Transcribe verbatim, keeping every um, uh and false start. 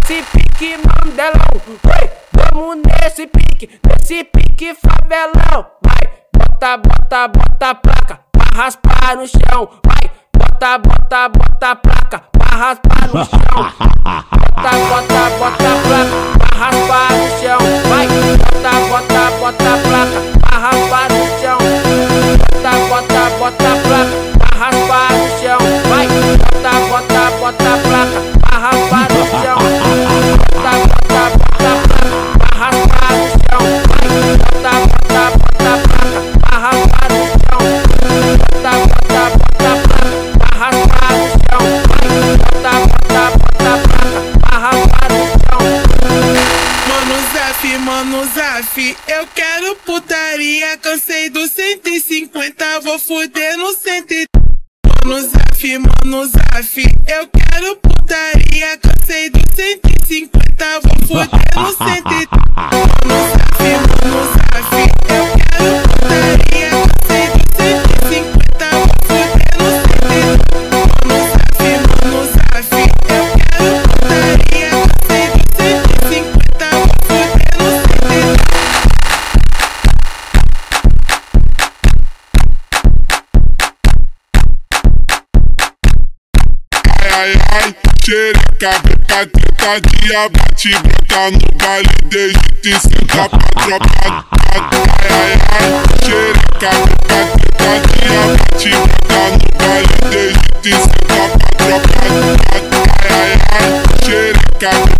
nesse pique mandelão. Oi, vamos nesse pique, nesse pique favelão. Vai, bota, bota, bota a placa pra raspar no chão. Vai, bota, bota, bota a placa pra raspar no chão. Bota, bota, bota a placa pra raspar no chão. Vai, bota, bota, bota a placa pra raspar no chão. Bota, bota, bota a placa pra raspar no chão. Vai, bota, bota, bota a placa pra raspar no chão. Bota, bota, bota a placa pra raspar no chão. Vai, bota, bota, bota a placa pra raspar no chão. Bota, bota, bota a placa pra raspar no chão. Vai, bota, bota, bota a placa pra raspar no chão. Mano zafe, mano zafe, eu quero putaria. Cansei do cento e cinquenta, vou fuder no cento e... Mano zafe, mano zafe, eu quero putaria. Cansei do cento e cinquenta, vou fuder no cento e... Mano zafe, mano zafe, eu quero putaria. Cansei do cento e cinquenta, vou fuder no cento e... Mano zafe, mano zafe, eu quero putaria. Cansei do cento e cinquenta, vou fuder no cento e... Aiaiai, shereca, boca treta de abate, brota no baile, desde te senta pra tropa. Aiaiai, shereca, boca treta de abate, brota no baile, desde te senta pra tropa. Aiaiai, shereca.